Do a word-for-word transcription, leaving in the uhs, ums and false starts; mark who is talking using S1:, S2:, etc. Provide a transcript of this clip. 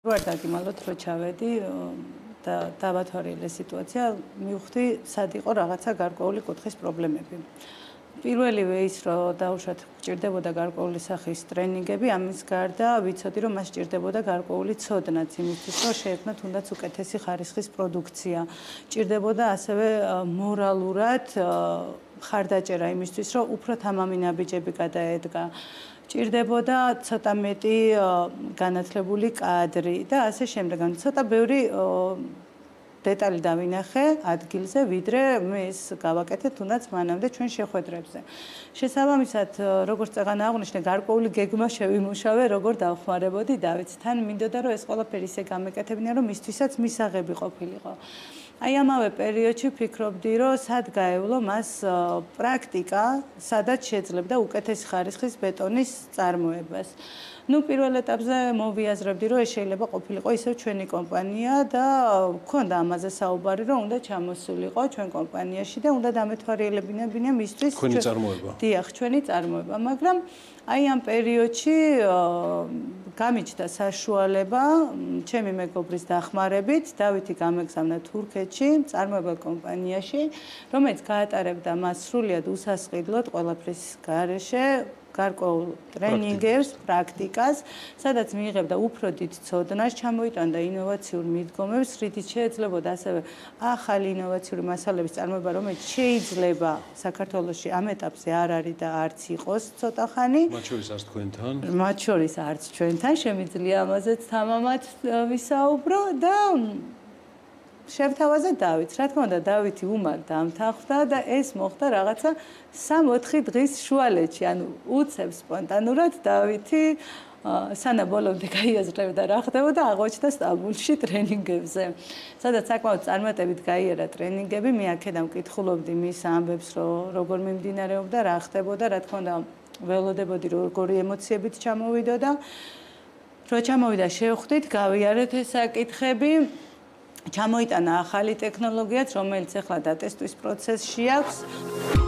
S1: ვარ დაგიმალოთ რო ჩავედი და დავათვალიერე სიტუაცია, მივხვდი სად იყო რაღაცა გარკვეული კუთხის პრობლემები. პირველივე ის რომ დაუშვათ გჭირდებოდა გარკვეული სახის ტრენინგები, ამის გარდა ვიცოდი რომ მას სჭირდებოდა გარკვეული ცოდნაც იმისთვის რომ შეექმნა თუნდაც უკეთესი ხარისხის პროდუქცია. სჭირდებოდა ასევე მორალურად ხარდაჭერა იმისთვის რომ უფრო თამამი ნაბიჯები გადაედგა. ჭირდებოდა ცოტა მეტი განათლებული კადრი და ასე შემდეგ. ცოტა ბევრი დეტალი დავინახე ადგილზე, ვიდრე მე ეს გავაკეთე თუნდაც მანამდე ჩვენ შეხვედრებზე. შესაბამისად, როგორც წეგანა აღნიშნე, გარკვეული გეგმა შევიმუშავე, როგორ დავხმარებოდი დავითს. თან მინდოდა რომ ეს ყველაფერი ისე გამეკეთებინა, რომ მისთვისაც მისაღები ყოფილიყო. აი ამავე პერიოდში ვფიქრობდი, რომ სად გაევლო მას პრაქტიკა, სადაც შეძლებდა უკეთესი ხარისხის ბეტონის წარმოებას. ნუ პირველ ეტაპზე მოვიაზრებდი, რომ ეს შეიძლება ყოფილიყო ისევ ჩვენი კომპანია და გქონდა ამაზე საუბარი, რომ უნდა ჩამოსულიყო ჩვენ კომპანიაში და უნდა დამეთვალიერებინებინა მისთვის
S2: ჩვენი წარმოება.
S1: დიახ, ჩვენი წარმოება, მაგრამ აი ამ პერიოდში გამიჩნდა საშუალება ჩემი მეგობრის დახმარებით, დავითი გამეგზავნა თურქეთში, წარმოებელ კომპანიაში, რომელიც გაატარებდა მას სრულიად უსასყიდლოდ ყველაფრის გარეშე გარკვეულ ტრენინგებს, პრაქტიკას, სადაც მიიღებდა უფრო დიდ ცოდნას, ჩამოიტანდა ინოვაციურ მიდგომებს, რითიც შეეძლებოდა ასევე ახალი ინოვაციური მასალების წარმოება, რომელიც შეიძლება საქართველოში ამ ეტაპზე არ არის და არც იყოს ცოტა ხანი.
S2: მათ შორის არც თქვენთან.
S1: მათ შორის არც ჩვენთან, შემიძლია ამაზეც თამამად ვისაუბრო და შევთავაზე დავითს. რა თქმა უნდა, დავითი უმალ დამთანხმდა და ეს მოხდა რაღაცა სამ-ოთხი დღის შუალედში, ანუ უცებ სპონტანურად დავითი სანა ბოლომდე გაიაზრებდა რა ხდებოდა, აღმოჩნდა სტამბულში ტრენინგებზე. სადაც საკმაოდ წარმატებით გაიარა ტრენინგები, მე აქედან ვკითხულობდი მის ამბებს, რომ როგორ მიმდინარეობდა, რა ხდებოდა, რა თქმა უნდა, ველოდებოდი როგორი ემოციებით ჩამოვიდოდა. რო ჩამოვიდა, შევხვდით, გავიარეთ ეს საკითხები. ჩამოიტანა ახალი ტექნოლოგიაც, რომელიც ახლა დატესტვის პროცესში აქვს.